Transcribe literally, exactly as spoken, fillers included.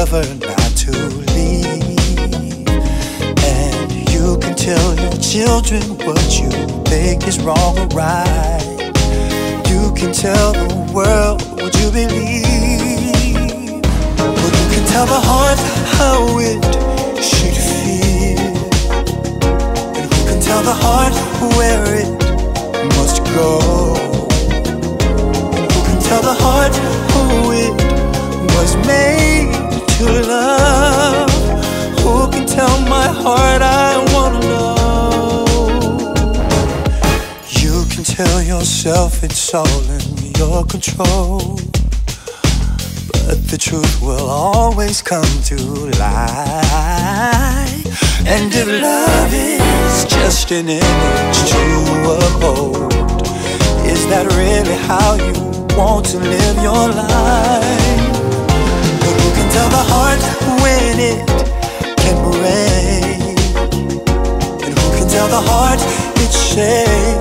never not to leave. And you can tell your children what you think is wrong or right. You can tell the world what you believe. But you can tell the heart how it should feel. And who can tell the heart where it must go? And who can tell the heart who it was made to love? Who can tell my heart I wanna know? You can tell yourself it's all in your control, but the truth will always come to light. And if love is just an image to uphold, is that really how you want to live your life? But who can tell the heart when it can break? And who can tell the heart it's shaped